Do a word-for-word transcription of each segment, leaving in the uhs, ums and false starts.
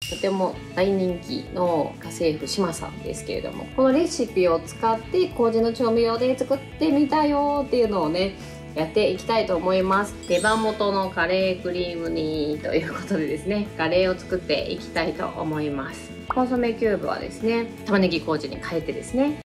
とても大人気の家政婦志麻さんですけれども、このレシピを使って麹の調味料で作ってみたよっていうのをねやっていきたいと思います。手羽元のカレークリーム煮ということでですね、カレーを作っていきたいと思います。コンソメキューブはですね、玉ねぎ麹に変えてですね。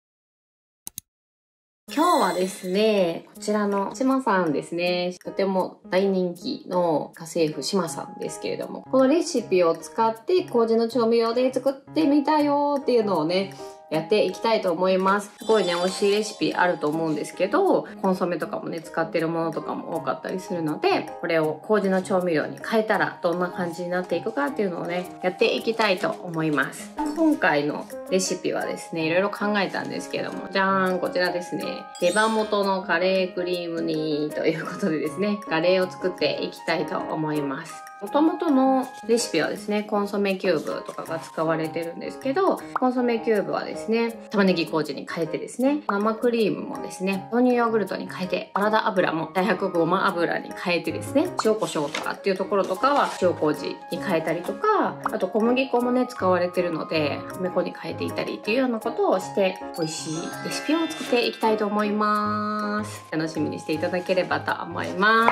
今日はですね、こちらの志麻さんですね、とても大人気の家政婦志麻さんですけれども、このレシピを使って麹の調味料で作ってみたよっていうのをねやっていきたいと思います。すごいね美味しいレシピあると思うんですけど、コンソメとかもね使ってるものとかも多かったりするので、これを麹の調味料に変えたらどんな感じになっていくかっていうのをねやっていきたいと思います。今回のレシピはですねいろいろ考えたんですけども、じゃーん、こちらですね、手羽元のカレークリーム煮ということでですね、カレーを作っていきたいと思います。元々のレシピはですね、コンソメキューブとかが使われてるんですけど、コンソメキューブはですね、玉ねぎ麹に変えてですね、生クリームもですね、豆乳ヨーグルトに変えて、サラダ油も大白ごま油に変えてですね、塩コショウとかっていうところとかは塩麹に変えたりとか、あと小麦粉もね、使われてるので、米粉に変えていたりっていうようなことをして、美味しいレシピを作っていきたいと思います。楽しみにしていただければと思います。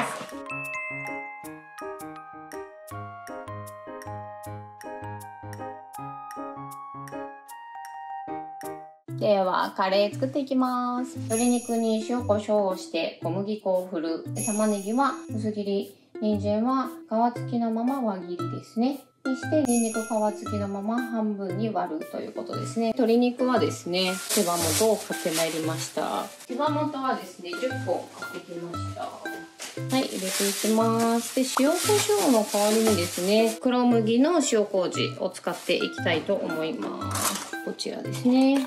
ではカレー作っていきます。鶏肉に塩コショウをして小麦粉を振る。玉ねぎは薄切り、人参は皮付きのまま輪切りですね。にしてニンニク皮付きのまま半分に割るということですね。鶏肉はですね、手羽元を買ってまいりました。手羽元はですね、じゅっこ買ってきました。はい、入れていきます。で、塩コショウの代わりにですね、黒麦の塩麹を使っていきたいと思います。こちらですね。はい、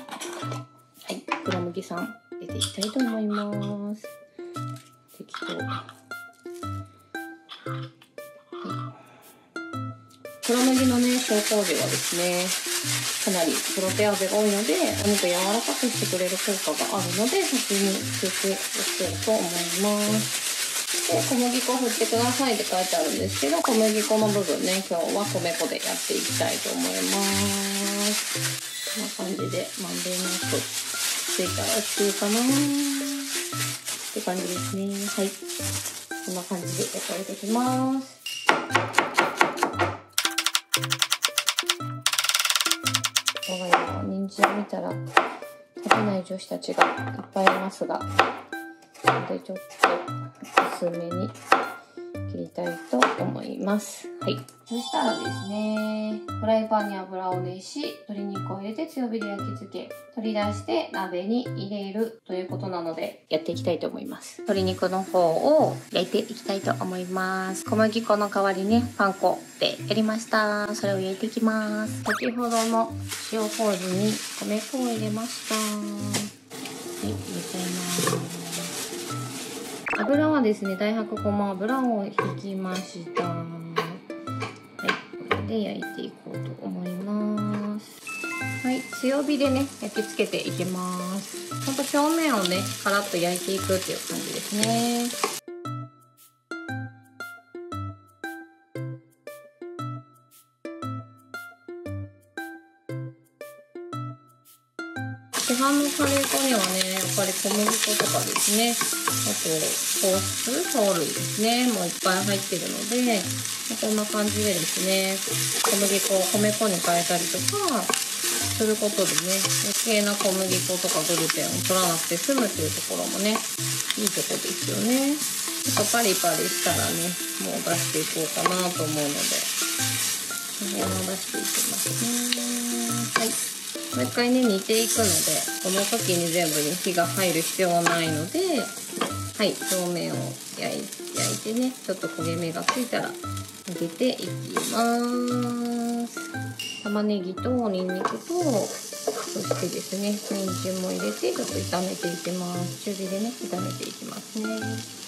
黒麦さん入れていきたいと思います。適当。はい、黒麦のね、塩麹はですね、かなりプロテアーゼが多いので、お肉柔らかくしてくれる効果があるので、先につけておこうと思います。で、小麦粉振ってくださいって書いてあるんですけど、小麦粉の部分ね、今日は米粉でやっていきたいと思います。こんな感じでまんべんなくついたら OK かなって感じですね。はい。こんな感じで焼かれていきます。我が家は人参を見たら食べない女子たちがいっぱいいますが、なのでちょっと薄めに切りたいと思います。はい。そしたらですね、フライパンに油を熱し、鶏肉を入れて強火で焼き付け、取り出して鍋に入れるということなので、やっていきたいと思います。鶏肉の方を焼いていきたいと思います。小麦粉の代わりね、パン粉でやりました。それを焼いていきます。先ほどの塩麹に米粉を入れました。はい、入れちゃいます。油はですね、大白ごま油を引きました。はい、これで焼いていこうと思います。はい、強火でね、焼き付けていきます。ほんと表面をね、カラッと焼いていくっていう感じですね。市販のカレー粉にはね、やっぱり小麦粉とかですね、あと糖質、糖類ですね、もういっぱい入ってるので、こんな感じでですね、小麦粉を米粉に変えたりとかすることでね、余計な小麦粉とかグルテンを取らなくて済むっていうところもね、いいとこですよね。ちょっとパリパリしたらね、もう出していこうかなと思うので、この辺を出していきますね。はい。もう一回ね、煮ていくので、この時に全部に火が入る必要はないので、はい、表面を焼い、焼いてね、ちょっと焦げ目がついたら揚げていきます。玉ねぎとニンニクと、そしてですね、人参も入れてちょっと炒めていきます。中火でね、炒めていきますね。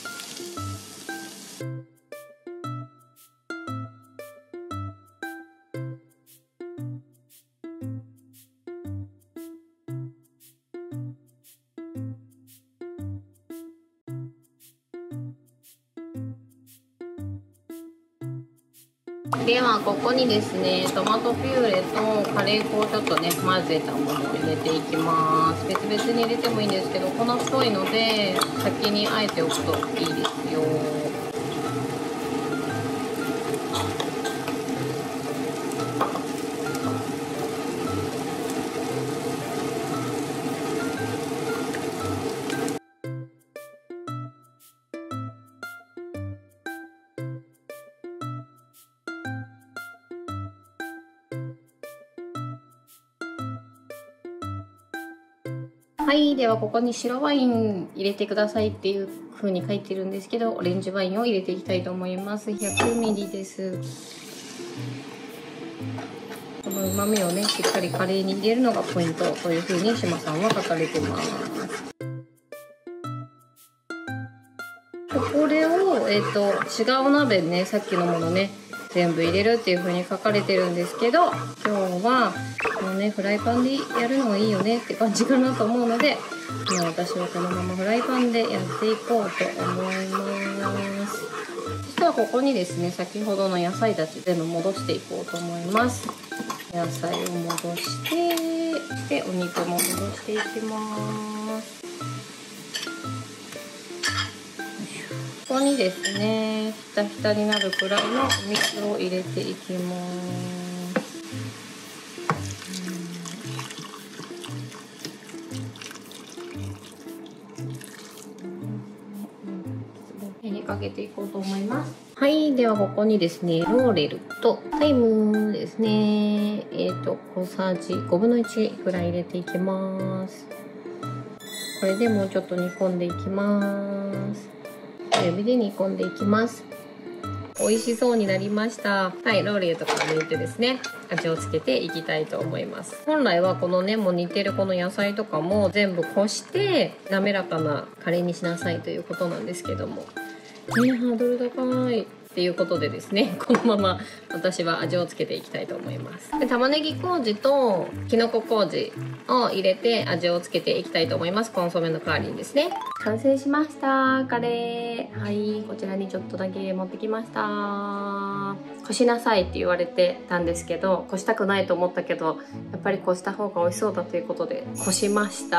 ではここにですね、トマトピューレとカレー粉をちょっとね混ぜたものを入れていきます。別々に入れてもいいんですけど、粉太いので先にあえておくといいですよ。はい、ではここに白ワイン入れてくださいっていう風に書いてるんですけど、オレンジワインを入れていきたいと思います。ひゃくミリリットル です。この旨味をねしっかりカレーに入れるのがポイントという風に島さんは書かれてます。これを、えーと、違う鍋にねさっきのものね全部入れるっていう風に書かれてるんですけど、今日はこのねフライパンでやるのがいいよねって感じかなと思うので、今私はこのままフライパンでやっていこうと思います。そしたらここにですね先ほどの野菜たち全部戻していこうと思います。野菜を戻してでお肉も戻していきます。ここにですねひたひたになるくらいのお水を入れていきます。火にかけていこうと思います。はい、ではここにですねローレルとタイムですね、えっと小さじごぶんのいちぐらい入れていきます。これでもうちょっと煮込んでいきます。指で煮込んでいきます。美味しそうになりました。はい、ローリエとか抜いてですね味をつけていきたいと思います。本来はこのねもう煮てるこの野菜とかも全部こして滑らかなカレーにしなさいということなんですけども、ね、ハードル高いっていうことでですねこのまま私は味をつけていきたいと思います。で玉ねぎ麹ときのこ麹を入れて味をつけていきたいと思います。コンソメの代わりにですね。完成しましたカレー。はい、こちらにちょっとだけ持ってきました。こしなさいって言われてたんですけど、こしたくないと思ったけどやっぱりこした方が美味しそうだということでこしました。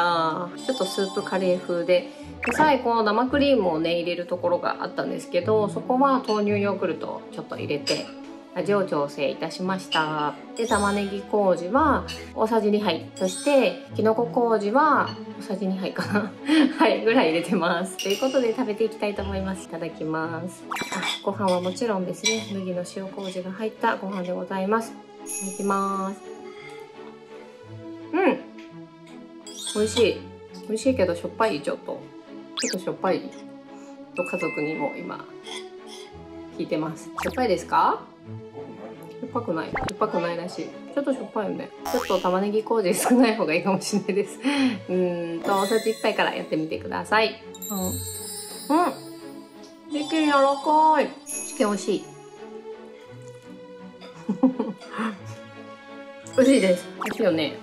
ちょっとスープカレー風で、で最後生クリームをね入れるところがあったんですけど、そこは豆乳ヨーグルトをちょっと入れて味を調整いたしました。で玉ねぎ麹は大さじにはい、そしてきのこ麹は大さじにはいかなはいぐらい入れてます。ということで食べていきたいと思います。いただきます。あ、ご飯はもちろんですね麦の塩麹が入ったご飯でございます。いただきます。うん、美味しい。美味しいけどしょっぱい。ちょっとちょっとしょっぱいと家族にも今聞いてます。しょっぱいですか？しょっぱくない。しょっぱくないらしい。ちょっとしょっぱいよね。ちょっと玉ねぎ麹少ない方がいいかもしれないです。うーんと大さじいっぱいからやってみてください。うん、うん、チキン柔らかい。チキン美味しい。美味しいです。美味しいよね。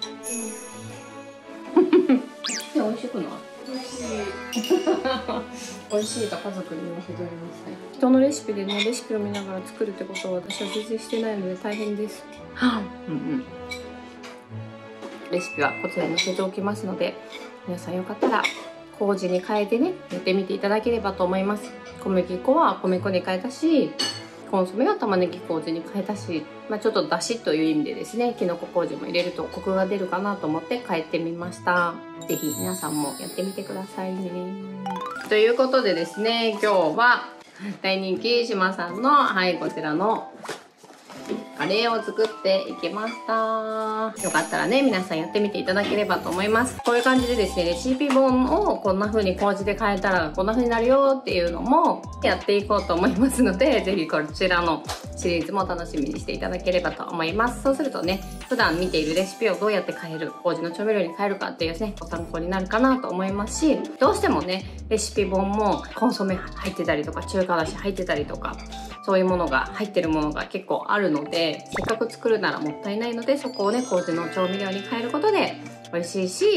チキン美味しくない？美味しい。美味しいと家族に言わせております。人のレシピでねレシピを見ながら作るってことは私は全然してないので大変です。うんうん。レシピはこちらに載せておきますので、皆さんよかったら麹に変えてねやってみていただければと思います。小麦粉は米粉に変えたし、コンソメは玉ねぎ麹に変えたし、まあ、ちょっとだしという意味でですねきのこ麹も入れるとコクが出るかなと思って変えてみました。是非皆さんもやってみてくださいね。ということでですね、今日は大人気島さんのはいこちらのカレーを作っていきました。よかったらね皆さんやってみていただければと思います。こういう感じでですねレシピ本をこんな風に麹で変えたらこんな風になるよっていうのもやっていこうと思いますので、是非こちらのシリーズも楽しみにしていただければと思います。そうするとね普段見ているレシピをどうやって変える、麹の調味料に変えるかっていうねご参考になるかなと思いますし、どうしてもねレシピ本もコンソメ入ってたりとか中華だし入ってたりとかそういうものが入ってるものが結構あるので、せっかく作るならもったいないのでそこをね麹の調味料に変えることで美味しいし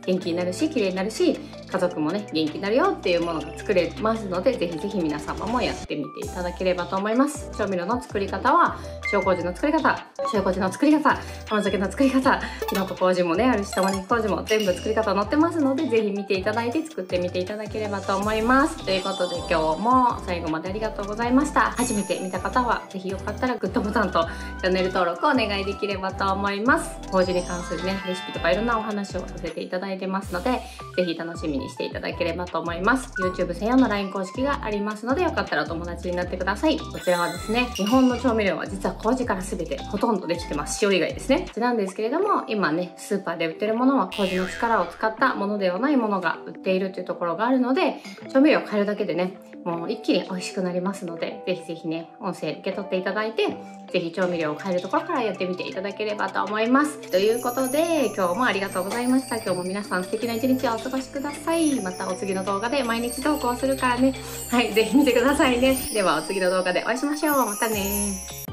元気になるし綺麗になるし、家族もね元気になるよっていうものが作れますので、ぜひぜひ皆様もやってみていただければと思います。調味料の作り方は塩麹の作り方、塩麹の作り方、甘酒の作り方、きのこ麹もねあるし、玉ねぎ麹も全部作り方載ってますので、ぜひ見ていただいて作ってみていただければと思います。ということで今日も最後までありがとうございました。初めて見た方はぜひよかったらグッドボタンとチャンネル登録をお願いできればと思います。麹に関するねレシピとかいろんなお話をさせていただいてますので、ぜひ楽しみにしていただければと思います。 YouTube 専用の ライン 公式がありますので、よかったらお友達になってください。こちらはですね、日本の調味料は実は麹から全てほとんどできてます。塩以外ですね。なんですけれども、今ねスーパーで売ってるものは麹の力を使ったものではないものが売っているというところがあるので、調味料を変えるだけでねもう一気に美味しくなりますので、ぜひぜひね音声受け取っていただいて、ぜひ調味料を変えるところからやってみていただければと思います。ということで今日もありがとうございました。今日も皆さん素敵な一日をお過ごしください。またお次の動画で毎日投稿するからね、はい、ぜひ見てくださいね。ではお次の動画でお会いしましょう。またね。